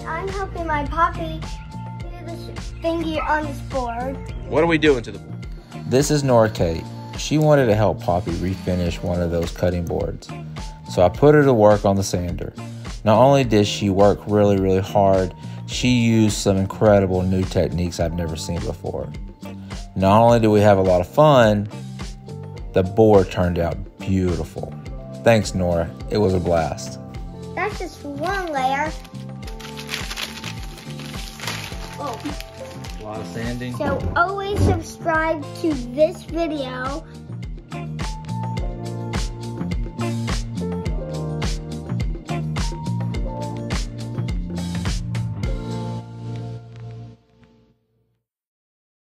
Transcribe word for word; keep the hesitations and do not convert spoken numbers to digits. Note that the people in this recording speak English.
I'm helping my puppy do this thingy on this board. What are we doing to the board? This is Nora Kate. She wanted to help Poppy refinish one of those cutting boards. So I put her to work on the sander. Not only did she work really, really hard, she used some incredible new techniques I've never seen before. Not only did we have a lot of fun, the board turned out beautiful. Thanks, Nora. It was a blast. That's just one layer. Oh. A lot of sanding. So always subscribe to this video